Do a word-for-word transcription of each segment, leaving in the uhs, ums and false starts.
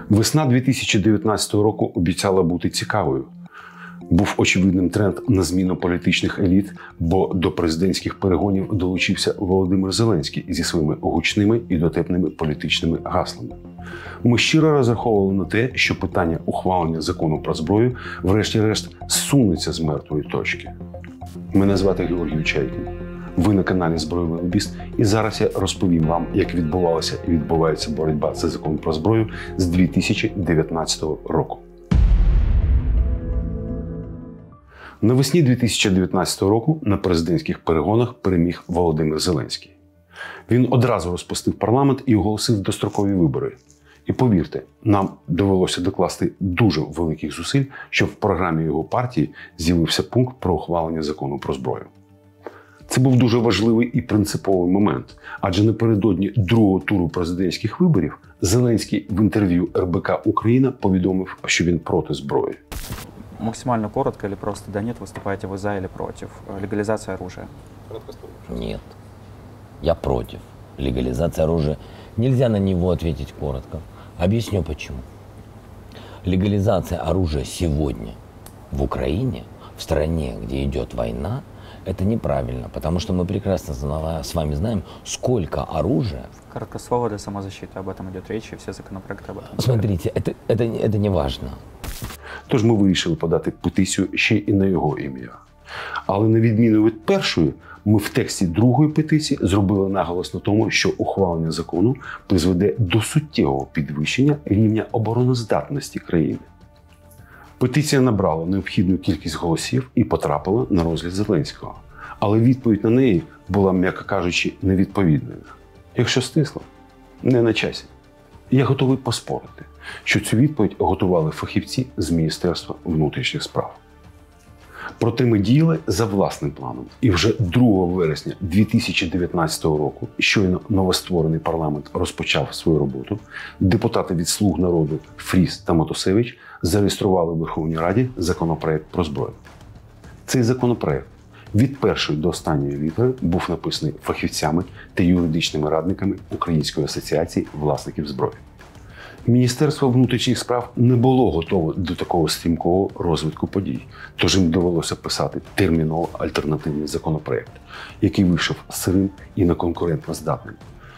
Весна дві тисячі дев'ятнадцятого року обіцяла бути цікавою. Був очевидним тренд на зміну політичних еліт, бо до президентських перегонів долучився Володимир Зеленський зі своїми гучними і дотепними політичними гаслами. Ми щиро розраховували на те, що питання ухвалення закону про зброю врешті-решт зсунеться з мертвої точки. Мене звати Георгій Чайкін. Ви на каналі Збройовий лобіст, і зараз я розповім вам, як відбувалася і відбувається боротьба за закон про зброю з дві тисячі дев'ятнадцятого року. Навесні дві тисячі дев'ятнадцятого року на президентських перегонах переміг Володимир Зеленський. Він одразу розпустив парламент і оголосив дострокові вибори. І повірте, нам довелося докласти дуже великих зусиль, щоб в програмі його партії з'явився пункт про ухвалення закону про зброю. Це був дуже важливий і принциповий момент, адже напередодні другого туру президентських виборів Зеленський в інтерв'ю ер бе ка «Україна» повідомив, що він проти зброї. Максимально коротко или просто да нет, выступаете вы за или против легализации оружия? Нет. Я против легализации оружия. Нельзя на него ответить коротко. Объясню почему. Легализация оружия сегодня в Украине, в стране, где идет война, это неправильно, потому что мы прекрасно с вами знаем, сколько оружия... Короткослово для самозащиты, об этом идет речь, и все законопроекты об этом. Смотрите, это, это, это не важно. Тож ми вирішили подати петицію ще і на його ім'я. Але на відміну від першої, ми в тексті другої петиції зробили наголос на тому, що ухвалення закону призведе до суттєвого підвищення рівня обороноздатності країни. Петиція набрала необхідну кількість голосів і потрапила на розгляд Зеленського. Але відповідь на неї була, м'яко кажучи, невідповідною. Якщо стисло, не на часі. Я готовий поспорити, що цю відповідь готували фахівці з Міністерства внутрішніх справ. Проте ми діяли за власним планом. І вже другого вересня дві тисячі дев'ятнадцятого року, щойно новостворений парламент розпочав свою роботу, депутати від «Слуг народу» Фріс та Матусевич зареєстрували в Верховній Раді законопроект про зброю. Цей законопроект від першої до останньої літери був написаний фахівцями та юридичними радниками Української асоціації власників зброї. Міністерство внутрішніх справ не було готове до такого стрімкого розвитку подій, тож їм довелося писати терміново альтернативний законопроект, який вийшов сирим і неконкурентно здатним.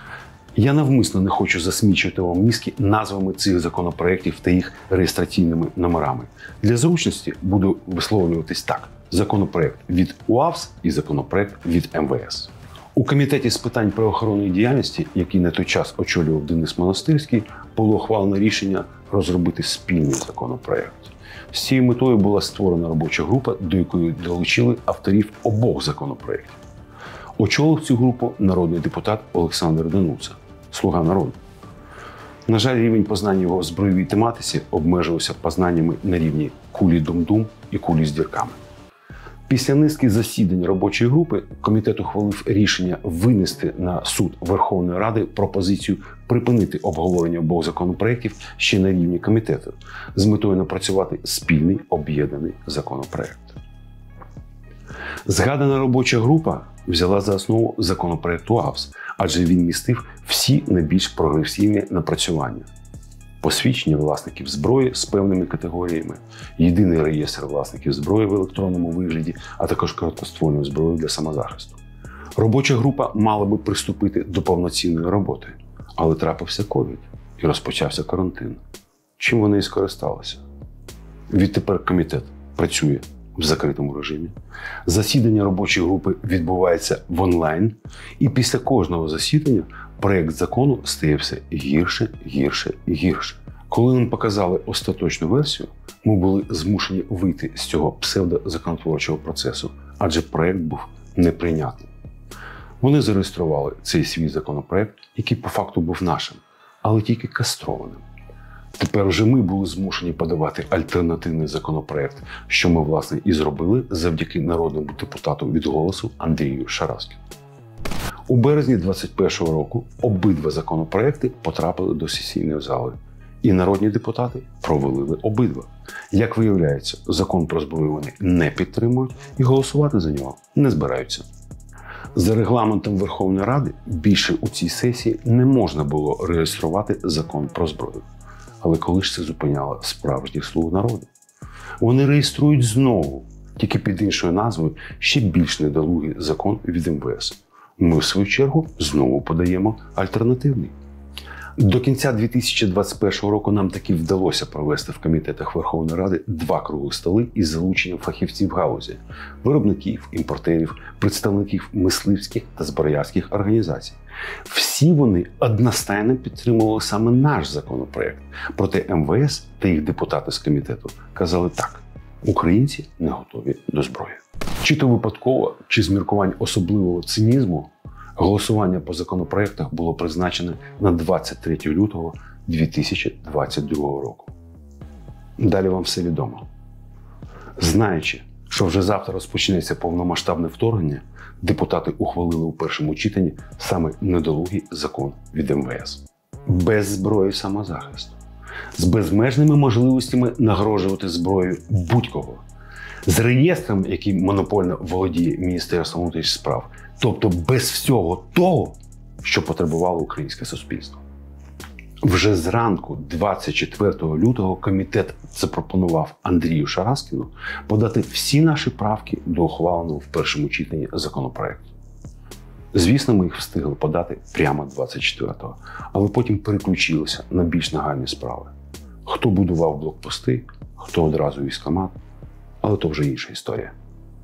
Я навмисно не хочу засмічувати вам мізки назвами цих законопроєктів та їх реєстраційними номерами. Для зручності буду висловлюватись так. Законопроект від УАВС і законопроект від ем ве ес. У Комітеті з питань правоохоронної діяльності, який на той час очолював Денис Монастирський, було ухвалено рішення розробити спільний законопроект. З цією метою була створена робоча група, до якої долучили авторів обох законопроєктів. Очолив цю групу народний депутат Олександр Дануца, «Слуга народу». На жаль, рівень познання його в збройовій тематиці обмежувався познаннями на рівні кулі дум-дум і кулі з дірками. Після низки засідань робочої групи комітет ухвалив рішення винести на суд Верховної Ради пропозицію припинити обговорення обох законопроєктів ще на рівні комітету з метою напрацювати спільний об'єднаний законопроєкт. Згадана робоча група взяла за основу законопроєкт УАВС, адже він містив всі найбільш прогресивні напрацювання. Посвідчення власників зброї з певними категоріями, єдиний реєстр власників зброї в електронному вигляді, а також короткоствольну зброю для самозахисту. Робоча група мала би приступити до повноцінної роботи, але трапився ковід і розпочався карантин. Чим вони і скористалися? Відтепер комітет працює в закритому режимі. Засідання робочої групи відбувається в онлайн, і після кожного засідання проєкт закону стає все гірше, гірше і гірше. Коли нам показали остаточну версію, ми були змушені вийти з цього псевдозаконотворчого процесу, адже проєкт був неприйнятним. Вони зареєстрували цей свій законопроєкт, який по факту був нашим, але тільки кастрованим. Тепер вже ми були змушені подавати альтернативний законопроєкт, що ми, власне, і зробили завдяки народному депутату від «Голосу» Андрію Шараськіну. У березні двадцять першого року обидва законопроекти потрапили до сесійної зали. І народні депутати провалили обидва. Як виявляється, закон про зброю вони не підтримують і голосувати за нього не збираються. За регламентом Верховної Ради більше у цій сесії не можна було реєструвати закон про зброю. Але коли ж це зупиняло справжніх слуг народу? Вони реєструють знову, тільки під іншою назвою, ще більш недолугий закон від ем ве ес. Ми, в свою чергу, знову подаємо альтернативний. До кінця дві тисячі двадцять першого року нам таки вдалося провести в комітетах Верховної Ради два круглих столи із залученням фахівців галузі – виробників, імпортерів, представників мисливських та зброярських організацій. Всі вони одностайно підтримували саме наш законопроект. Проте ем ве ес та їх депутати з комітету казали так – українці не готові до зброї. Чи то випадково, чи з міркувань особливого цинізму, голосування по законопроектах було призначене на двадцять третє лютого дві тисячі двадцять другого року. Далі вам все відомо. Знаючи, що вже завтра розпочнеться повномасштабне вторгнення, депутати ухвалили у першому читанні саме недолугий закон від ем ве ес. Без зброї самозахисту. З безмежними можливостями нагрожувати зброєю будь-кого. З реєстром, який монопольно володіє Міністерством внутрішніх справ. Тобто без всього того, що потребувало українське суспільство. Вже зранку двадцять четвертого лютого комітет запропонував Андрію Шараскіну подати всі наші правки до ухваленого в першому читанні законопроекту. Звісно, ми їх встигли подати прямо двадцять четвертого, але потім переключилися на більш нагальні справи. Хто будував блокпости, хто одразу військкомат, але то вже інша історія.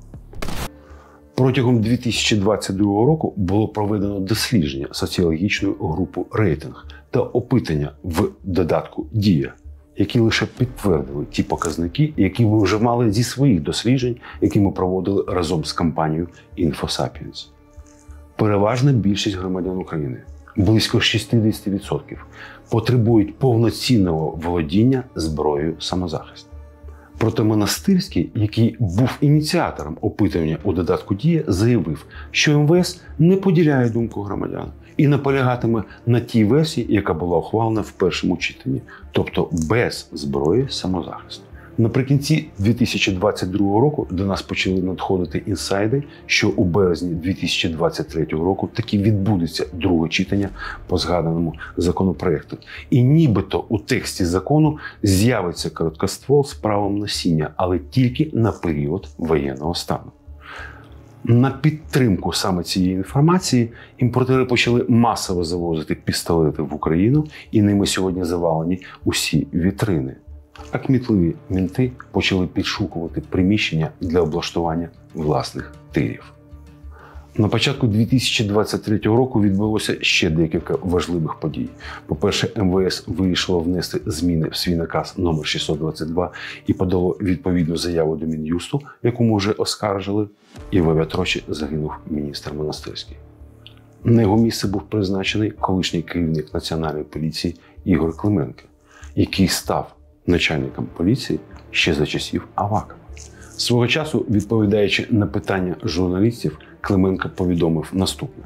Протягом дві тисячі двадцять другого року було проведено дослідження соціологічною групою «Рейтинг» та опитання в додатку «Дія», які лише підтвердили ті показники, які ви вже мали зі своїх досліджень, які ми проводили разом з компанією «Інфосапіенс». Переважна більшість громадян України, близько шістдесят відсотків, потребують повноцінного володіння зброєю самозахисту. Проте Монастирський, який був ініціатором опитування у додатку «Дія», заявив, що ем ве ес не поділяє думку громадян і наполягатиме на тій версії, яка була ухвалена в першому читанні, тобто без зброї самозахисту. Наприкінці дві тисячі двадцять другого року до нас почали надходити інсайди, що у березні дві тисячі двадцять третього року таки відбудеться друге читання по згаданому законопроекту. І нібито у тексті закону з'явиться короткоствол з правом носіння, але тільки на період воєнного стану. На підтримку саме цієї інформації імпортери почали масово завозити пістолети в Україну, і ними сьогодні завалені усі вітрини. А кмітливі мінти почали підшукувати приміщення для облаштування власних тирів. На початку дві тисячі двадцять третього року відбулося ще декілька важливих подій. По-перше, ем ве ес вирішило внести зміни в свій наказ номер шістсот двадцять два і подало відповідну заяву до Мін'юсту, яку ми вже оскаржили, і в авіатрощі загинув міністр Монастирський. На його місце був призначений колишній керівник Національної поліції Ігор Клименко, який став начальником поліції ще за часів Авакова. Свого часу, відповідаючи на питання журналістів, Клименко повідомив наступне.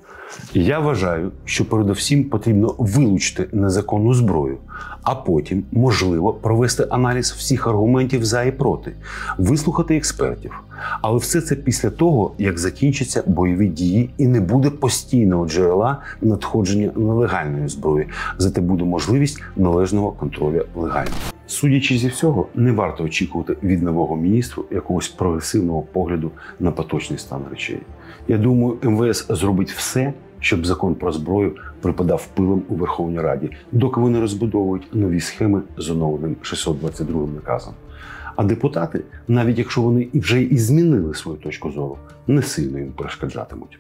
«Я вважаю, що передусім потрібно вилучити незаконну зброю, а потім, можливо, провести аналіз всіх аргументів за і проти, вислухати експертів. Але все це після того, як закінчаться бойові дії і не буде постійного джерела надходження нелегальної зброї, зате буде можливість належного контролю легальної». Судячи зі всього, не варто очікувати від нового міністру якогось прогресивного погляду на поточний стан речей. Я думаю, ем ве ес зробить все, щоб закон про зброю припадав пилом у Верховній Раді, доки вони розбудовують нові схеми з оновленим шістсот двадцять другим наказом. А депутати, навіть якщо вони і вже і змінили свою точку зору, не сильно їм перешкоджатимуть.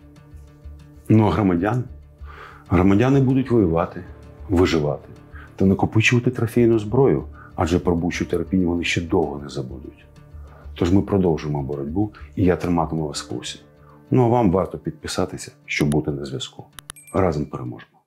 Ну а громадяни? Громадяни будуть воювати, виживати та накопичувати трофейну зброю, адже про Бучу та Ірпінь вони ще довго не забудуть. Тож ми продовжуємо боротьбу, і я триматиму вас в курсі. Ну а вам варто підписатися, щоб бути на зв'язку. Разом переможемо.